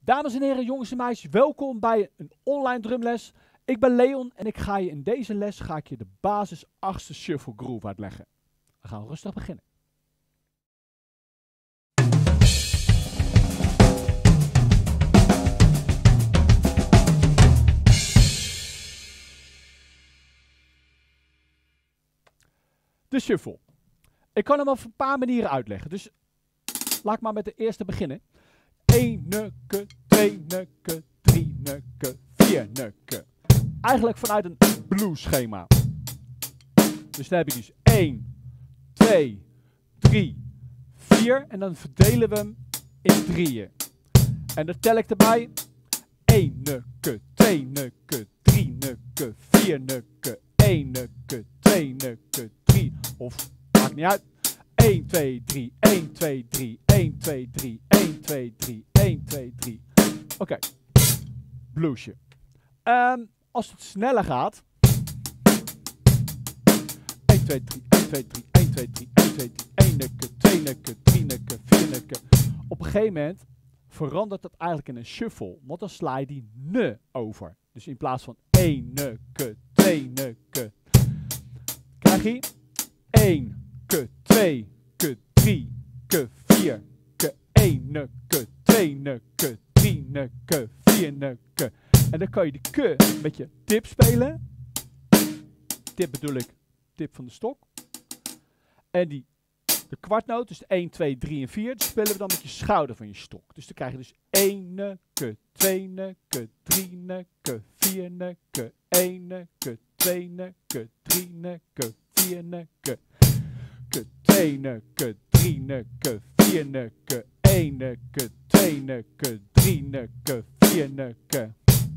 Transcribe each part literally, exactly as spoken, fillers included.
Dames en heren, jongens en meisjes, welkom bij een online drumles. Ik ben Leon en ik ga je in deze les ga ik je de basis achtste shuffle groove uitleggen. We gaan rustig beginnen. De shuffle. Ik kan hem op een paar manieren uitleggen, dus laat ik maar met de eerste beginnen. één nukke, twee nukke, drie nukke, vier nukke. Eigenlijk vanuit een blues schema. Dus dan heb ik dus één, twee, drie, vier en dan verdelen we hem in drieën. En dan tel ik erbij één nukke, twee nukke, drie nukke, vier nukke, één nukke, twee nukke, drie of maakt niet uit. één, twee, drie, één, twee, drie, één, twee, drie, één, twee, drie, één, twee, drie. Oké, okay. Bluesje. Um, als het sneller gaat. één, twee, drie, één, twee, drie, één, twee, drie, één, twee, drie, één nukke, twee nukke, drie nukke, vier nukke. Op een gegeven moment verandert dat eigenlijk in een shuffle, want dan sla je die ne over. Dus in plaats van één nukke, twee nukke, krijg je één ke, twee ke, drie ke, vier ke, één nukke, twee nukke, drie nukke, vier nukke. En dan kan je de ke met je tip spelen. Tip bedoel ik, tip van de stok. En die, de kwartnoot, dus de één, twee, drie en vier, die spelen we dan met je schouder van je stok. Dus dan krijg je dus één nukke, twee nukke, drie nukke, vier nukke, één nukke, twee nukke, drie nukke, vier nukke. twee nukke, drie nukke, vier nukke, één nukke, twee nukke, drie nukke, vier nukke.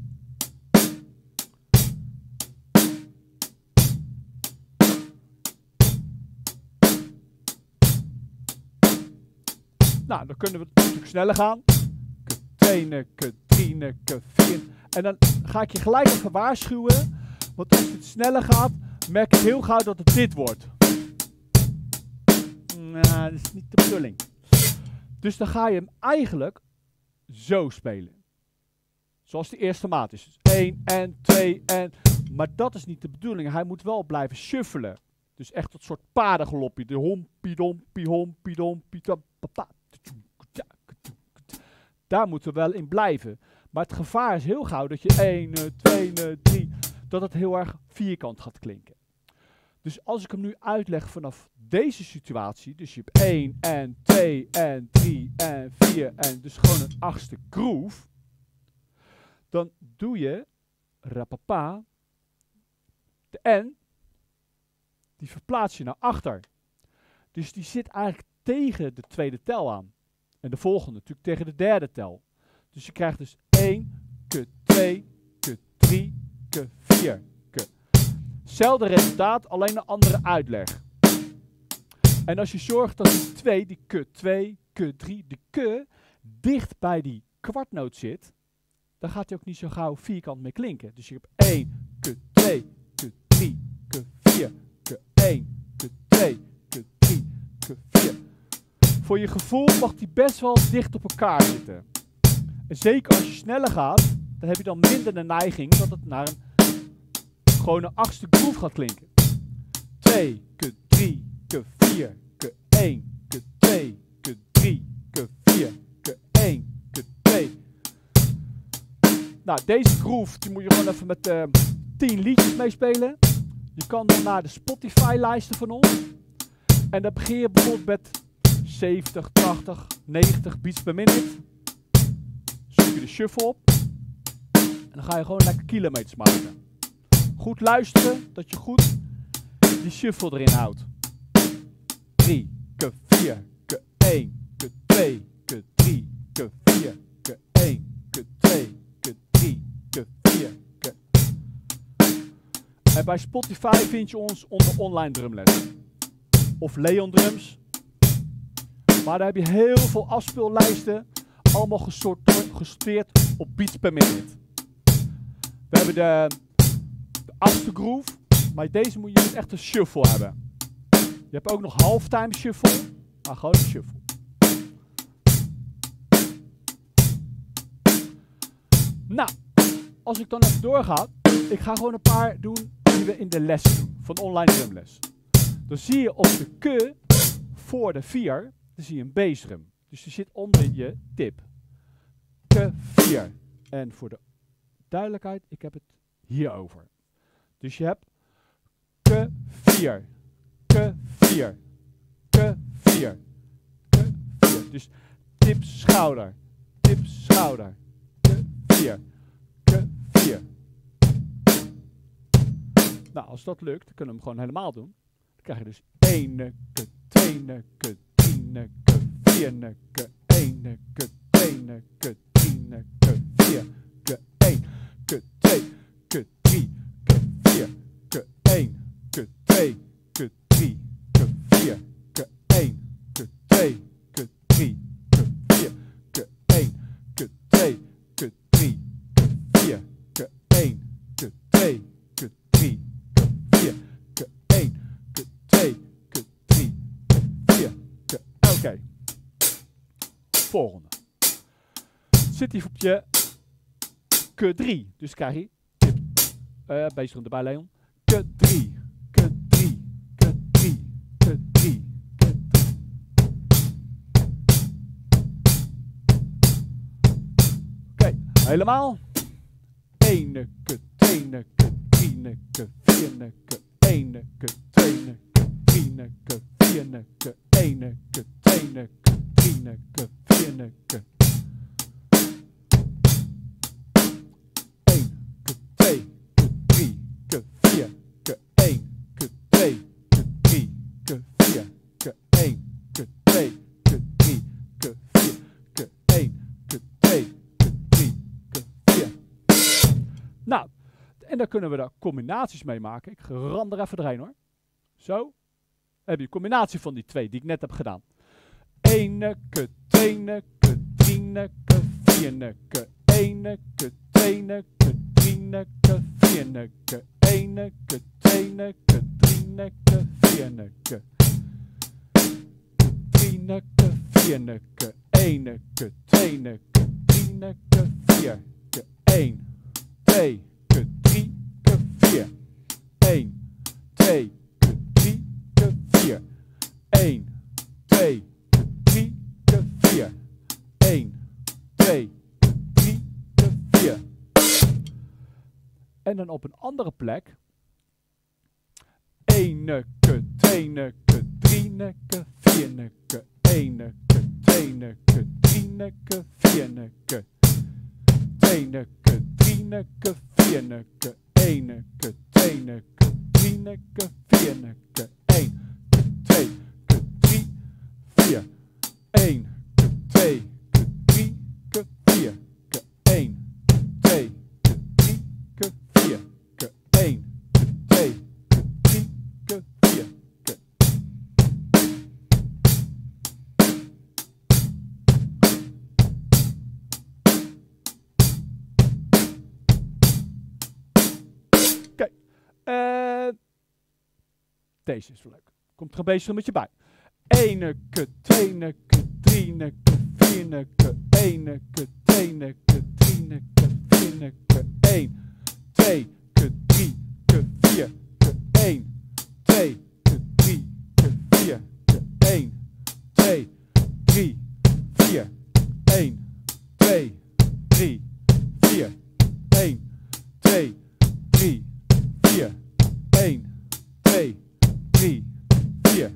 Nou, dan kunnen we een stuk sneller gaan. twee nukke, drie nukke, vier. En dan ga ik je gelijk even waarschuwen. Want als het sneller gaat, merk ik heel gauw dat het dit wordt. Nou, dat is niet de bedoeling. Dus dan ga je hem eigenlijk zo spelen. Zoals de eerste maat is. Dus één en twee en... Maar dat is niet de bedoeling. Hij moet wel blijven shuffelen. Dus echt dat soort paardengalopje. De hompie dompie hompie dompie. Daar moeten we wel in blijven. Maar het gevaar is heel gauw dat je één, twee, drie... dat het heel erg vierkant gaat klinken. Dus als ik hem nu uitleg vanaf deze situatie, dus je hebt één en twee en drie en vier en dus gewoon een achtste groove, dan doe je rapapa, de N, die verplaats je naar achter. Dus die zit eigenlijk tegen de tweede tel aan. En de volgende natuurlijk tegen de derde tel. Dus je krijgt dus één, ke, twee, ke, drie, ke, vier. Hetzelfde resultaat, alleen een andere uitleg. En als je zorgt dat die twee, die ke twee, ke drie, de ke dicht bij die kwartnoot zit, dan gaat hij ook niet zo gauw vierkant meer klinken. Dus je hebt één, ke twee, ke drie, ke vier, ke één, ke twee, ke drie, ke vier. Voor je gevoel mag die best wel dicht op elkaar zitten. En zeker als je sneller gaat, dan heb je dan minder de neiging dat het naar een gewoon een achtste groove gaat klinken. twee, ke drie, ke vier, ke één, ke twee, ke drie, ke vier, ke één, ke twee. Nou, deze groove die moet je gewoon even met uh, tien liedjes meespelen. Je kan dan naar de Spotify lijsten van ons. En dan begin je bijvoorbeeld met zeventig, tachtig, negentig beats per minute. Zoek je de shuffle op. En dan ga je gewoon lekker kilometers maken. Goed luisteren, dat je goed die shuffle erin houdt. drie, ke vier, ke één, ke twee, ke drie, ke vier, ke één, ke twee, ke drie, ke vier, ke... En bij Spotify vind je ons onder online drumles. Of Leon Drums. Maar daar heb je heel veel afspeellijsten. Allemaal gesorteerd op beats per minute. We hebben de... achtste groove, maar deze moet je dus echt een shuffle hebben. Je hebt ook nog halftime shuffle, maar gewoon een shuffle. Nou, als ik dan even doorga, ik ga gewoon een paar doen die we in de les doen, van online drumles. Dan zie je op de ke voor de vier, dan zie je een bassdrum. Dus die zit onder je tip. Ke vier. En voor de duidelijkheid, ik heb het hierover. Dus je hebt ke vier, ke vier, ke vier, ke vier. Dus tip schouder, tip schouder, ke vier, ke vier. Nou, als dat lukt, dan kunnen we hem gewoon helemaal doen. Dan krijg je dus één, ke, twee, ke, drie, ke, vier, ke, één, ke, twee, ke, drie, ke, vier, ke, één, ke, twee, ke, drie, ke, vier, ke, één, ke, twee, ke, drie, ke, vier, ke, één, ke, twee, ke, drie, ke, vier, ke, één, ke, twee, ke, drie, ke, vier, ke, één, ke, twee, ke, drie, ke, vier, ke, één, ke, twee, ke, drie, ke, vier, ke, oké. Okay. Volgende. Zit hij op je ke drie, dus krijg je tip, uh, bassdrum erbij Leon, ke drie, ke drie, ke drie, ke drie, ke drie. Oké, okay, helemaal. één, ke, twee, ke, drie, ke, vier, ke, één, ke, twee, ke, drie, ke, vier, ke, één, ke, twee, ke, drie, ke, vier, ke. Nou, en daar kunnen we daar combinaties mee maken. Ik ram er even doorheen hoor. Zo. Dan heb je een combinatie van die twee die ik net heb gedaan. één, ke, twee, ke, drie, ke, vier, ke, één, ke, twee, ke, drie, ke, vier, ke, één, ke, twee, ke, drie, ke, vier, ke, drie, ke, vier, ke, één, ke, twee, ke, drie, ke, vier, ke, één, twee, ke, drie, ke, vier, één, twee, ke, drie, ke, vier, één, twee, ke, drie, ke, vier, één, twee, ke, drie, ke, vier. En dan op een andere plek één, ke, twee, ke, drie, ke, vier, ke, één, ke, twee, ke, drie, ke, vier, ke, twee, ke, drie, ke, vier, ke, één, ke, twee, ke, drie, ke, vier, ke, één, ke, twee, ke, drie, vier, één, ke, twee, ke, drie, ke, vier, ke, één, ke, twee, ke, drie, ke, vier, ke, één, ke, twee, ke, drie, ke, vier, ke. Oké, okay. uh, deze is wel leuk. Komt er een bassdrummetje bij. één, ke, twee, ke, drie, ke, vier, ke, één, ke, twee, ke, drie, ke, vier, ke, één, twee, ke, drie, ke, vier, ke, één, twee, ke, drie, ke, vier, ke, één, twee, drie, vier, één, twee, drie, vier, één, twee, drie, vier, één, twee, drie, vier.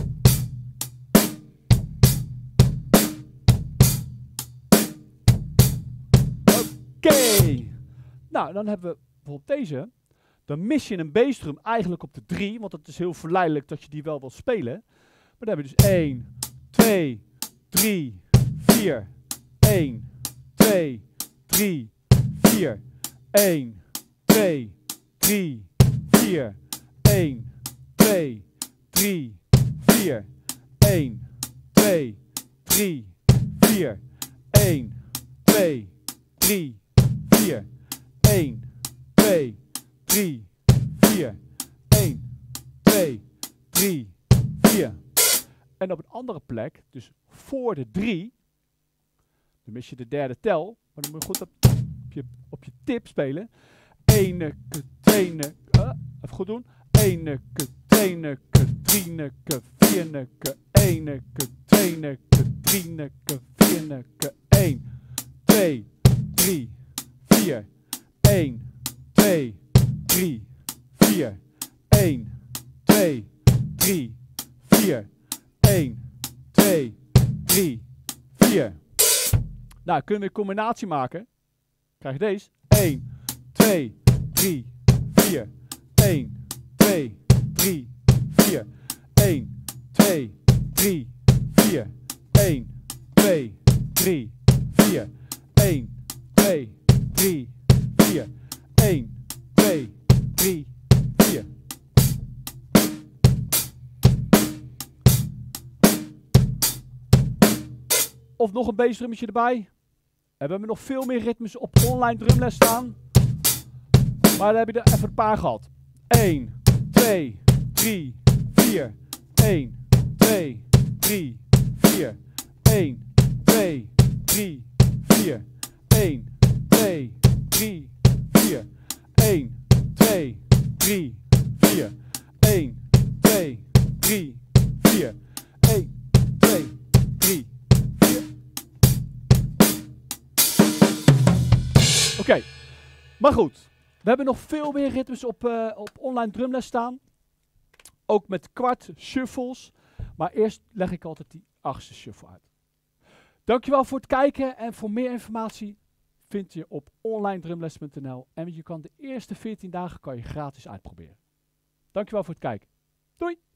Oké, okay. Nou dan hebben we bijvoorbeeld deze. Dan mis je een bassdrum eigenlijk op de drie, want het is heel verleidelijk dat je die wel wil spelen. Maar dan hebben we dus één, twee, drie, vier, één, twee, drie, vier, één, twee, drie, vier, één, twee, drie, vier, één, twee, drie, vier, één, twee, drie, vier, één, twee, drie, vier, één, twee, drie, vier. En op een andere plek, dus voor de drie, dan mis je de derde tel, maar dan moet je goed op je, op je tip spelen. Eneke, tweeneke, uh, even goed doen. Eneke, tweeneke, drieneke, vierneke, eneke, tweeneke, drieneke, vierneke, een, twee, drie, vier, een, twee, drie, vier, een, twee, drie, vier, een, twee, drie, vier. Nou, kunnen we een combinatie maken. Krijg je deze. een, twee, drie, vier, een, twee, drie, vier, een, twee, drie, vier, een, twee, drie, vier, een, twee, drie, vier, een, twee, drie, vier. Of nog een bassdrummetje erbij. En we hebben nog veel meer ritmes op online drumles staan. Maar daar heb je er even een paar gehad. een, twee, drie, vier, een, twee, drie, vier, een, twee, drie, vier, een, twee, drie, vier, een, twee, drie, vier, een, twee, drie, vier, een, twee, drie, vier. Oké, okay. Maar goed. We hebben nog veel meer ritmes op, uh, op online drumles staan. Ook met kwart, shuffles. Maar eerst leg ik altijd die achtste shuffle uit. Dankjewel voor het kijken. En voor meer informatie vind je op online drumles punt n l. En je kan de eerste veertien dagen kan je gratis uitproberen. Dankjewel voor het kijken. Doei!